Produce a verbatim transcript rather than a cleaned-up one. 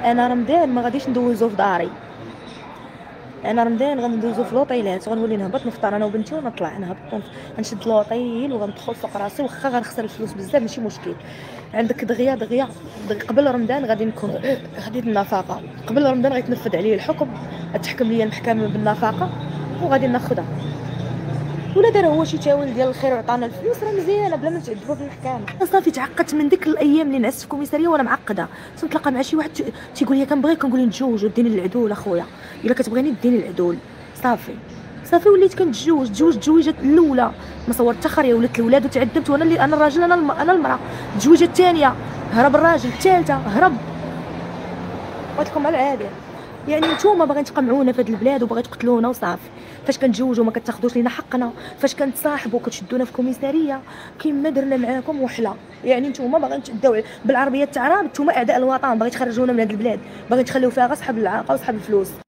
انا رمضان ما غاديش ندوزو في داري، انا رمضان غندوزو في لوطيلات، غنولي نهبط نفطر انا وبنتي ونطلع نهبط غنشد لوطيل وغندخل فوق راسي، واخا غنخسر الفلوس بزاف ماشي مشكل. عندك دغيا دغيا دغيا قبل رمضان غادي نكون غادي النفقه، قبل رمضان غيتنفذ عليا الحكم، غتحكم ليا المحكمه بالنفقه وغادي ناخذها. ولا دار هو شي تاويل ديال الخير وعطانا الفلوس راه مزيانه بلا ما نتعذبوا في المحكمه. صافي تعقدت من ديك الايام اللي نعست في الكوميساريه وانا معقده، تنتلاقى مع شي واحد تيقول لي كنبغيك، كنقول له نتزوج وديني العدول اخويا، الا كتبغيني ديني العدول. صافي صافي وليت كنتزوج، تزوجت التزويجه الاولى ما صورت حتى خريه، ولات الاولاد وتعذبت، وانا اللي انا الراجل انا الم... انا المراه. التزويجه الثانيه هرب الراجل، الثالثه هرب. قلت لكم على العاده، يعني نتوما باغيين تقمعونا في هاد البلاد وباغي تقتلونا وصافي. فاش كنتزوجوا ما كتاخذوش لينا حقنا، فاش كنتصاحبوا كتشدونا في كوميساريه كيما درنا معاكم وحله. يعني نتوما باغيين تداو بالعربيه التعراب، نتوما اعداء الوطن، باغي تخرجونا من هاد البلاد، باغي تخليو فيها غير صحاب العاقه وصحاب الفلوس.